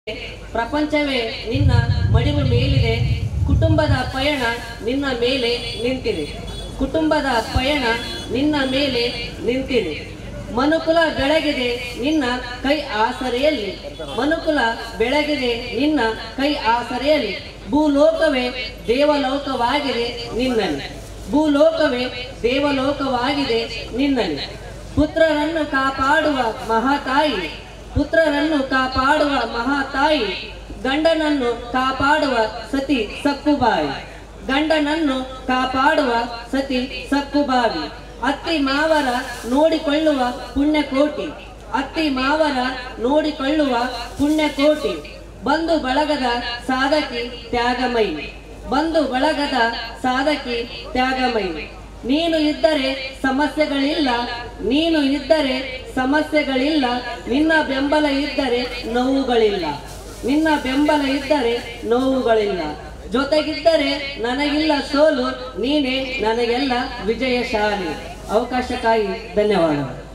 ಪ್ರಪಂಚವೇ ನಿನ್ನ ಮಡಿಲು ಮೇಲಿದೆ, ಕುಟುಂಬದ ಪಯಣ ನಿನ್ನ ಮೇಲೆ ನಿಂತಿದೆ. ಕುಟುಂಬದ ಪಯಣ ನಿನ್ನ ಮೇಲೆ ನಿಂತಿದೆ. ಮನುಕುಲ ಬೆಳಗಿದೆ ನಿನ್ನ ಕೈ ಆಸರೆಯಲ್ಲಿ. ಮನುಕುಲ ಬೆಳಗಿದೆ ನಿನ್ನ ಕೈ ಆಸರೆಯಲ್ಲಿ. ಭೂಲೋಕವೇ ದೇವಲೋಕವಾಗಿದೆ ನಿನ್ನಲ್ಲಿ. ಭೂಲೋಕವೇ ದೇವಲೋಕವಾಗಿದೆ ನಿನ್ನಲ್ಲಿ. ಪುತ್ರರನ್ನು ಕಾಪಾಡುವ ಮಹಾತಾಯಿ, ಪುತ್ರರನ್ನು ಕಾಪಾಡುವ ಮಹಾತಾಯಿ, ಗಂಡನನ್ನು ಕಾಪಾಡುವ ಸತಿ ಸಕ್ಕುಬಾಯಿ, ಗಂಡನನ್ನು ಕಾಪಾಡುವ ಸತಿ ಸಕ್ಕುಬಾವಿ. ಅತ್ತಿ ಮಾವರ ನೋಡಿಕೊಳ್ಳುವ ಪುಣ್ಯಕೋಟಿ, ಅತ್ತಿ ಮಾವರ ನೋಡಿಕೊಳ್ಳುವ ಪುಣ್ಯಕೋಟಿ. ಬಂಧು ಬಳಗದ ಸಾಧಕಿ ತ್ಯಾಗಮಯಿ, ಬಂಧು ಬಳಗದ ಸಾಧಕಿ ತ್ಯಾಗಮಯಿ. ನೀನು ಇದ್ದರೆ ಸಮಸ್ಯೆಗಳಿಲ್ಲ, ನೀನು ಇದ್ದರೆ ಸಮಸ್ಯೆಗಳಿಲ್ಲ. ನಿನ್ನ ಬೆಂಬಲ ಇದ್ದರೆ ನೋವುಗಳಿಲ್ಲ, ನಿನ್ನ ಬೆಂಬಲ ಇದ್ದರೆ ನೋವುಗಳಿಲ್ಲ. ಜೊತೆಗಿದ್ದರೆ ನನಗಿಲ್ಲ ಸೋಲು, ನೀನೇ ನನಗೆಲ್ಲ ವಿಜಯಶಾಲಿ. ಅವಕಾಶಕ್ಕಾಗಿ ಧನ್ಯವಾದಗಳು.